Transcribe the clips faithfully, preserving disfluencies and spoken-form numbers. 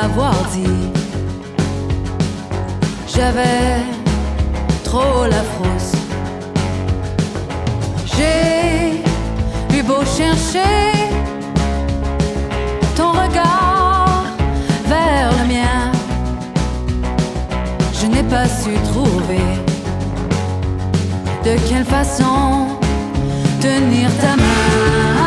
m'avoir dit. J'avais trop la frousse. J'ai eu beau chercher ton regard vers le mien, je n'ai pas su trouver de quelle façon tenir ta main.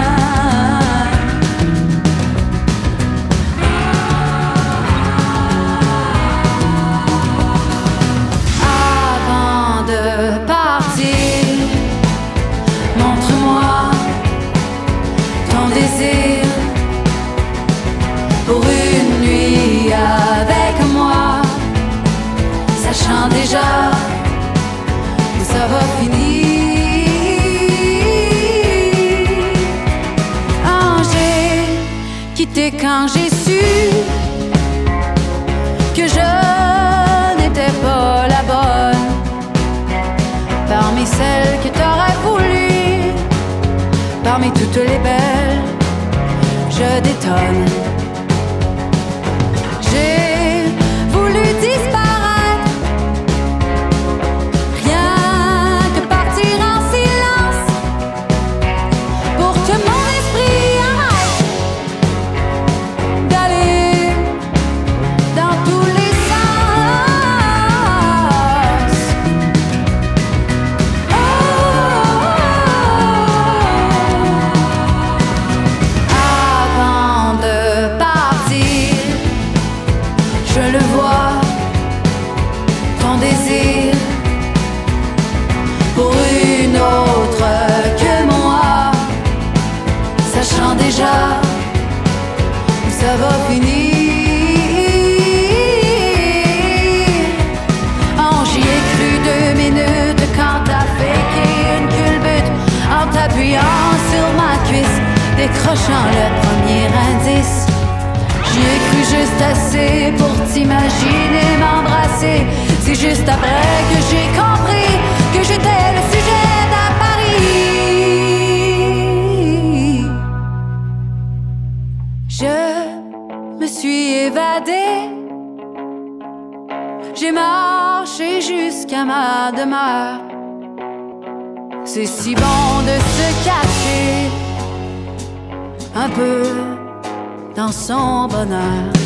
Avant de partir, montre-moi ton désir pour une nuit avec moi, sachant déjà que ça va finir. Ah, j'ai quitté quand j'ai su que je n'étais pas la bonne parmi celles que t'aurais voulu. Parmi toutes les belles, je détonne. J'ai voulu disparaître, rien que partir en silence, pour que mon esprit arrête d'aller dans tous les sens. Oh, avant de partir, je le vois, ton désir pour une autre que moi, sachant déjà où ça va finir. Oh, j'y ai cru deux minutes quand t'as féqué une culbute en t'appuyant sur ma cuisse, décrochant le premier indice. J'y ai cru juste assez pour t'imaginer m'embrasser. C'est juste après que j'ai compris que j'étais le sujet d'un pari. Je me suis évadée, j'ai marché jusqu'à ma demeure. C'est si bon de se cacher un peu dans son bonheur.